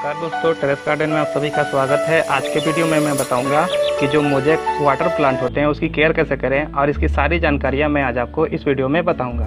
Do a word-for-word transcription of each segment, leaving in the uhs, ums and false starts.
नमस्कार दोस्तों, terrace garden में आप सभी का स्वागत है। आज के वीडियो में मैं बताऊंगा कि जो मोज़ेक वाटर प्लांट होते हैं उसकी केयर कैसे करें और इसकी सारी जानकारियां मैं आज आपको इस वीडियो में बताऊंगा।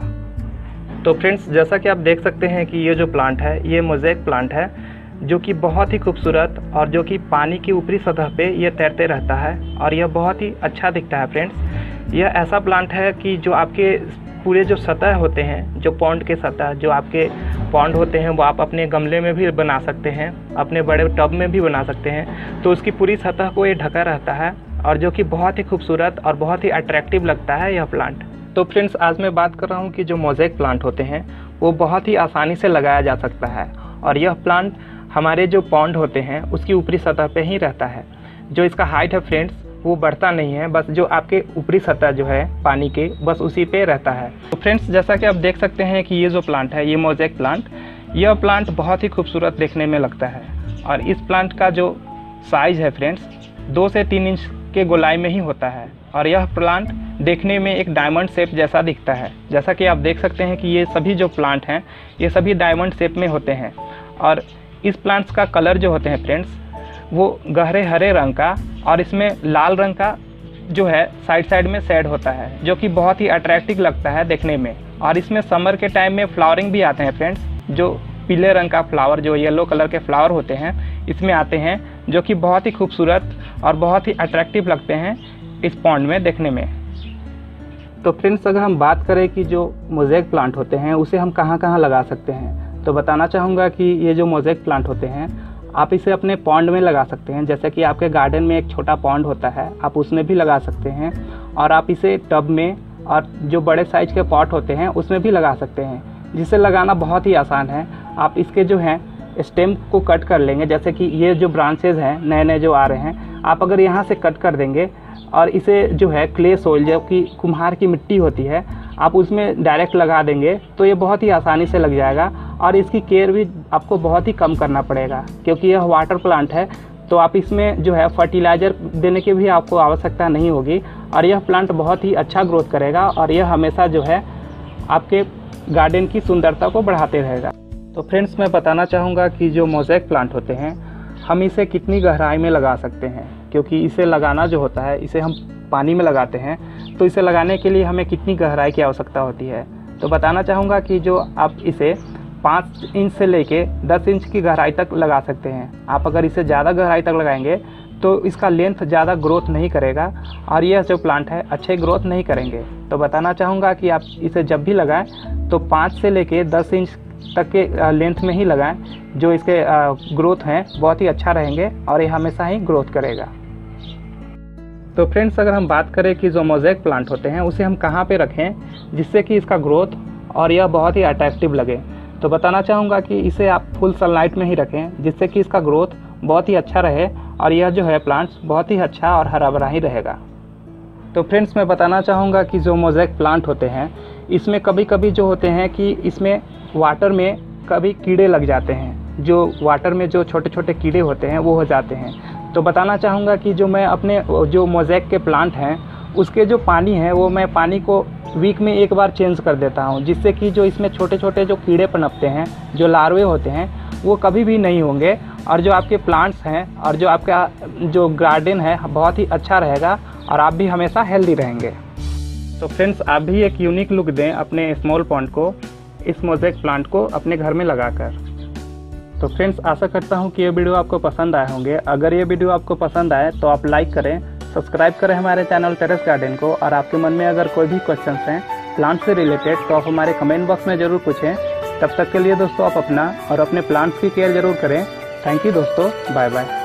तो फ्रेंड्स, जैसा कि आप देख सकते हैं कि ये जो प्लांट है ये मोज़ेक प्लांट है, जो कि बहुत ही खूबसूरत और जो कि पानी की ऊपरी सतह पे ये तैरते रहता है और यह बहुत ही अच्छा दिखता है। फ्रेंड्स, यह ऐसा प्लांट है कि जो आपके पूरे जो सतह होते हैं, जो पॉन्ड के सतह, जो आपके पॉन्ड होते हैं वो आप अपने गमले में भी बना सकते हैं, अपने बड़े टब में भी बना सकते हैं। तो उसकी पूरी सतह को ये ढका रहता है और जो कि बहुत ही खूबसूरत और बहुत ही अट्रैक्टिव लगता है यह प्लांट। तो फ्रेंड्स, आज मैं बात कर रहा हूँ कि जो मोज़ेक प्लांट होते हैं वो बहुत ही आसानी से लगाया जा सकता है और यह प्लांट हमारे जो पॉन्ड होते हैं उसकी ऊपरी सतह पे ही रहता है। जो इसका हाइट है फ्रेंड्स वो बढ़ता नहीं है, बस जो आपके ऊपरी सतह जो है पानी के बस उसी पे रहता है। तो फ्रेंड्स, जैसा कि आप देख सकते हैं कि ये जो प्लांट है ये मोज़ेक प्लांट, यह प्लांट बहुत ही खूबसूरत देखने में लगता है और इस प्लांट का जो साइज़ है फ्रेंड्स दो से तीन इंच के गोलाई में ही होता है और यह प्लांट देखने में एक डायमंड शेप जैसा दिखता है। जैसा कि आप देख सकते हैं कि ये सभी जो प्लांट हैं ये सभी डायमंड शेप में होते हैं और इस प्लांट्स का कलर जो होते हैं फ्रेंड्स वो गहरे हरे रंग का और इसमें लाल रंग का जो है साइड साइड में शेड होता है, जो कि बहुत ही अट्रैक्टिव लगता है देखने में। और इसमें समर के टाइम में फ्लावरिंग भी आते हैं फ्रेंड्स, जो पीले रंग का फ्लावर, जो येलो कलर के फ्लावर होते हैं इसमें आते हैं, जो कि बहुत ही खूबसूरत और बहुत ही अट्रैक्टिव लगते हैं इस पॉन्ड में देखने में। तो फ्रेंड्स, अगर हम बात करें कि जो मोज़ेक प्लांट होते हैं उसे हम कहाँ कहाँ लगा सकते हैं, तो बताना चाहूँगा कि ये जो मोज़ेक प्लांट होते हैं आप इसे अपने पॉन्ड में लगा सकते हैं। जैसे कि आपके गार्डन में एक छोटा पॉन्ड होता है आप उसमें भी लगा सकते हैं और आप इसे टब में और जो बड़े साइज के पॉट होते हैं उसमें भी लगा सकते हैं, जिसे लगाना बहुत ही आसान है। आप इसके जो हैं स्टेम को कट कर लेंगे, जैसे कि ये जो ब्रांचेज हैं नए नए जो आ रहे हैं, आप अगर यहाँ से कट कर देंगे और इसे जो है क्ले सोइल, जो कि कुम्हार की मिट्टी होती है, आप उसमें डायरेक्ट लगा देंगे तो ये बहुत ही आसानी से लग जाएगा और इसकी केयर भी आपको बहुत ही कम करना पड़ेगा, क्योंकि यह वाटर प्लांट है। तो आप इसमें जो है फर्टिलाइज़र देने की भी आपको आवश्यकता नहीं होगी और यह प्लांट बहुत ही अच्छा ग्रोथ करेगा और यह हमेशा जो है आपके गार्डन की सुंदरता को बढ़ाते रहेगा। तो फ्रेंड्स, मैं बताना चाहूँगा कि जो मोज़ेक प्लांट होते हैं हम इसे कितनी गहराई में लगा सकते हैं, क्योंकि इसे लगाना जो होता है इसे हम पानी में लगाते हैं, तो इसे लगाने के लिए हमें कितनी गहराई की आवश्यकता होती है। तो बताना चाहूँगा कि जो आप इसे पाँच इंच से लेके दस इंच की गहराई तक लगा सकते हैं। आप अगर इसे ज़्यादा गहराई तक लगाएंगे तो इसका लेंथ ज़्यादा ग्रोथ नहीं करेगा और यह जो प्लांट है अच्छे ग्रोथ नहीं करेंगे। तो बताना चाहूँगा कि आप इसे जब भी लगाएं तो पाँच से लेके दस इंच तक के लेंथ में ही लगाएं, जो इसके ग्रोथ हैं बहुत ही अच्छा रहेंगे और ये हमेशा ही ग्रोथ करेगा। तो फ्रेंड्स, अगर हम बात करें कि जो मोज़ेक प्लांट होते हैं उसे हम कहाँ पे रखें जिससे कि इसका ग्रोथ और यह बहुत ही अट्रैक्टिव लगे, तो बताना चाहूँगा कि इसे आप फुल सनलाइट में ही रखें, जिससे कि इसका ग्रोथ बहुत ही अच्छा रहे और यह जो है प्लांट्स बहुत ही अच्छा और हरा भरा ही रहेगा। तो फ्रेंड्स, मैं बताना चाहूँगा कि जो मोज़ेक प्लांट होते हैं इसमें कभी कभी जो होते हैं कि इसमें वाटर में कभी कीड़े लग जाते हैं, जो वाटर में जो छोटे छोटे कीड़े होते हैं वो हो जाते हैं। तो बताना चाहूँगा कि जो मैं अपने जो मोज़ेक के प्लांट हैं उसके जो पानी है वो मैं पानी को वीक में एक बार चेंज कर देता हूँ, जिससे कि जो इसमें छोटे छोटे जो कीड़े पनपते हैं, जो लार्वे होते हैं, वो कभी भी नहीं होंगे और जो आपके प्लांट्स हैं और जो आपका जो गार्डन है बहुत ही अच्छा रहेगा और आप भी हमेशा हेल्दी रहेंगे। तो फ्रेंड्स, आप भी एक यूनिक लुक दें अपने स्मॉल पॉन्ड को, इस मोज़ेक प्लांट को अपने घर में लगाकर। तो फ्रेंड्स, आशा करता हूँ कि ये वीडियो आपको पसंद आए होंगे। अगर ये वीडियो आपको पसंद आए तो आप लाइक करें, सब्सक्राइब करें हमारे चैनल टेरेस गार्डन को और आपके मन में अगर कोई भी क्वेश्चंस हैं प्लांट से रिलेटेड तो आप हमारे कमेंट बॉक्स में ज़रूर पूछें। तब तक के लिए दोस्तों आप अपना और अपने प्लांट्स की केयर ज़रूर करें। थैंक यू दोस्तों, बाय बाय।